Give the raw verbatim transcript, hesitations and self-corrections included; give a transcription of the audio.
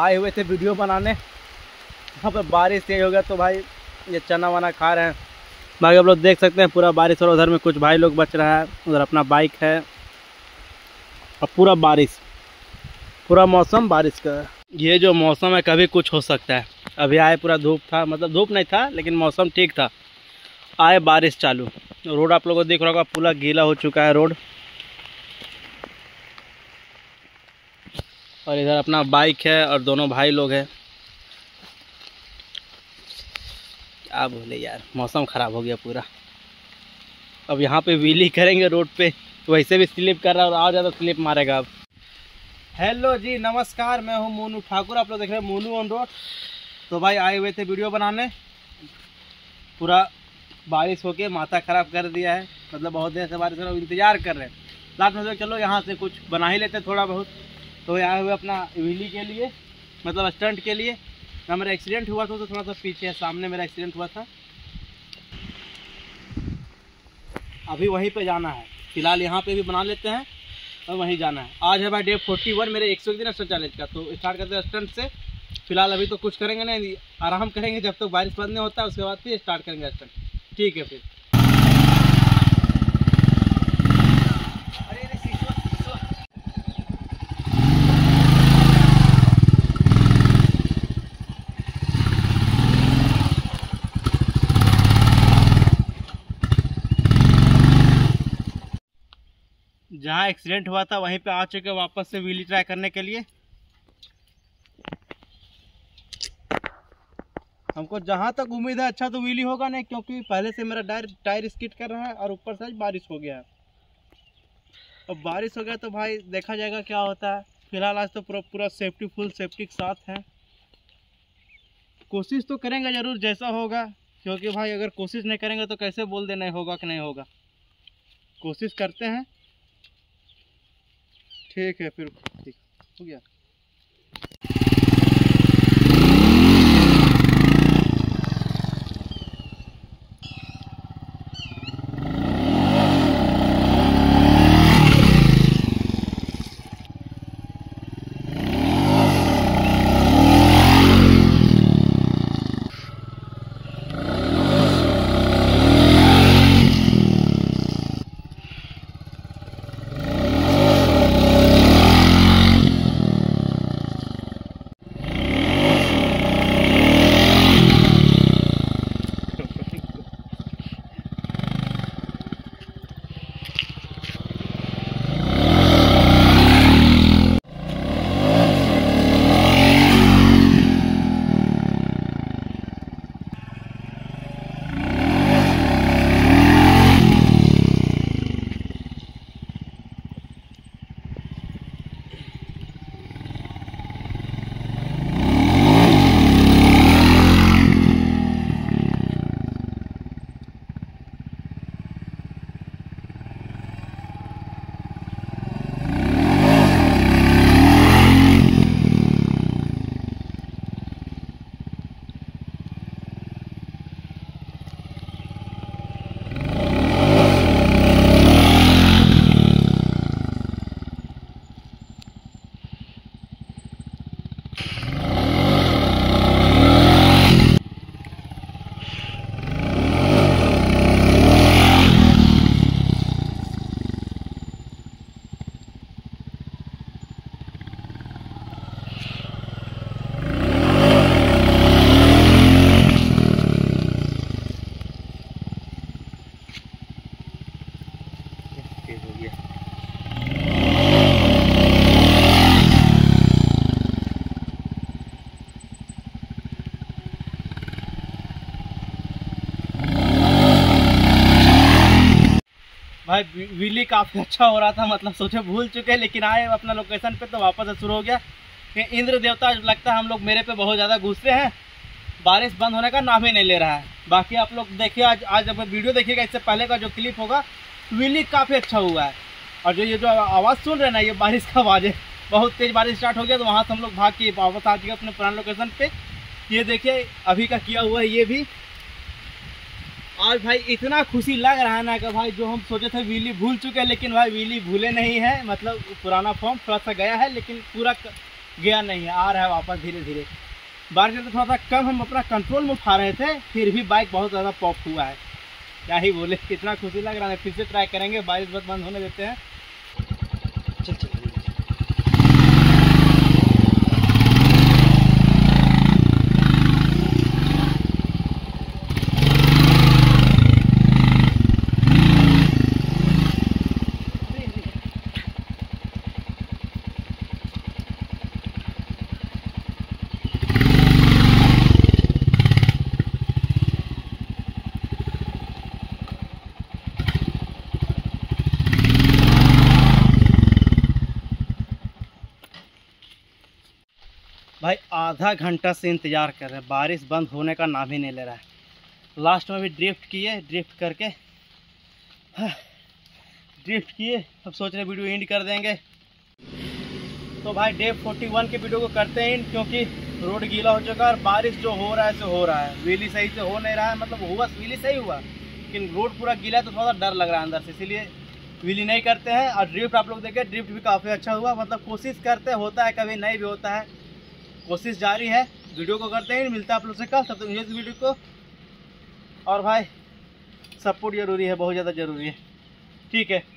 आए हुए थे वीडियो बनाने। यहाँ पर बारिश तेज हो गया तो भाई ये चना वना खा रहे हैं। बाकी आप लोग देख सकते हैं पूरा बारिश, और उधर में कुछ भाई लोग बच रहा है, उधर अपना बाइक है और पूरा बारिश, पूरा मौसम बारिश का है। ये जो मौसम है कभी कुछ हो सकता है। अभी आए पूरा धूप था, मतलब धूप नहीं था लेकिन मौसम ठीक था, आए बारिश चालू। रोड आप लोगों को दिख रहा होगा पूरा गीला हो चुका है रोड। और इधर अपना बाइक है और दोनों भाई लोग हैं। क्या बोले यार, मौसम ख़राब हो गया पूरा। अब यहाँ पे व्हीली करेंगे रोड पे, वैसे भी स्लिप कर रहा है और और ज़्यादा स्लिप मारेगा अब। हेलो जी, नमस्कार, मैं हूँ मोनू ठाकुर, आप लोग देख रहे हैं मोनू ऑन रोड। तो भाई आए हुए थे वीडियो बनाने, पूरा बारिश होके माथा ख़राब कर दिया है। मतलब बहुत देर से बारिश हो रहा है, इंतज़ार कर रहे हैं। लास्ट में चलो यहाँ से कुछ बना ही लेते थोड़ा बहुत। तो आए हुए अपना व्हीली के लिए, मतलब स्टंट के लिए। ना मेरा एक्सीडेंट हुआ था तो थोड़ा सा पीछे है, सामने मेरा एक्सीडेंट हुआ था। अभी वहीं पे जाना है, फिलहाल यहाँ पे भी बना लेते हैं और वहीं जाना है। आज है भाई डे फोर्टी वन मेरे एक सौ एक दिन स्टंट चैलेंज का। तो स्टार्ट करते हैं स्टंट से। फिलहाल अभी तो कुछ करेंगे नहीं, आराम करेंगे जब तक तो बारिश बंद नहीं होता है, उसके बाद फिर स्टार्ट करेंगे स्टंट। ठीक है फिर। जहाँ एक्सीडेंट हुआ था वहीं पे आ चुके वापस से व्हीली ट्राई करने के लिए। हमको जहाँ तक उम्मीद है अच्छा तो व्हीली होगा नहीं, क्योंकि पहले से मेरा टायर टायर स्किड कर रहा है और ऊपर से बारिश हो गया है। अब बारिश हो गया तो भाई देखा जाएगा क्या होता है। फिलहाल आज तो पूरा पूरा सेफ्टी फुल सेफ्टी के साथ है। कोशिश तो करेंगे ज़रूर जैसा होगा, क्योंकि भाई अगर कोशिश नहीं करेंगे तो कैसे बोल दे नहीं होगा कि नहीं होगा। कोशिश करते हैं। ठीक है फिर, ठीक हो गया। हो गया। भाई व्हीली काफ़ी अच्छा हो रहा था, मतलब सोचे भूल चुके, लेकिन आए अपना लोकेशन पे तो वापस से शुरू हो गया। कि इंद्र देवता लगता है हम लोग मेरे पे बहुत ज़्यादा गुस्से हैं, बारिश बंद होने का नाम ही नहीं ले रहा है। बाकी आप लोग देखिए, आज आज जब वीडियो देखिएगा इससे पहले का जो क्लिप होगा, व्हीली काफ़ी अच्छा हुआ है। और जो ये जो आवाज़ सुन रहे हैं ना, ये बारिश का आवाज़ है। बहुत तेज़ बारिश स्टार्ट हो गया तो वहाँ से हम लोग भाग के वापस आ चुके अपने पुराने लोकेशन पे। ये देखिए अभी का किया हुआ है ये भी। और भाई इतना खुशी लग रहा है ना कि भाई जो हम सोचे थे व्हीली भूल चुके हैं, लेकिन भाई व्हीली भूले नहीं है। मतलब पुराना फॉर्म थोड़ा सा गया है, लेकिन पूरा गया नहीं है, आ रहा है वापस धीरे धीरे। बारिश में तो थोड़ा सा कम हम अपना कंट्रोल में उठा रहे थे, फिर भी बाइक बहुत ज़्यादा पॉप हुआ है। क्या ही बोले, कितना खुशी लग रहा है। फिर से ट्राई करेंगे, बारिश बस बंद होने देते हैं। चल चल भाई, आधा घंटा से इंतज़ार कर रहे हैं, बारिश बंद होने का नाम ही नहीं ले रहा है। लास्ट में भी ड्रिफ्ट किए, ड्रिफ्ट करके ड्रिफ्ट किए, अब सोच रहे वीडियो एंड कर देंगे। तो भाई डे इकतालीस के वीडियो को करते हैं, क्योंकि रोड गीला हो चुका है और बारिश जो हो रहा है सो हो रहा है, व्हीली सही से हो नहीं रहा है। मतलब हुआ व्हीली सही हुआ, लेकिन रोड पूरा गीला है तो थोड़ा डर लग रहा है अंदर से, इसीलिए व्हीली नहीं करते हैं। और ड्रिफ्ट आप लोग देखें, ड्रिफ्ट भी काफ़ी अच्छा हुआ। मतलब कोशिश करते होता है, कभी नहीं भी होता है, कोशिश जारी है। वीडियो को करते हैं, मिलता है आप लोग से कल। तब तक इस वीडियो को, और भाई सपोर्ट जरूरी है, बहुत ज़्यादा ज़रूरी है। ठीक है।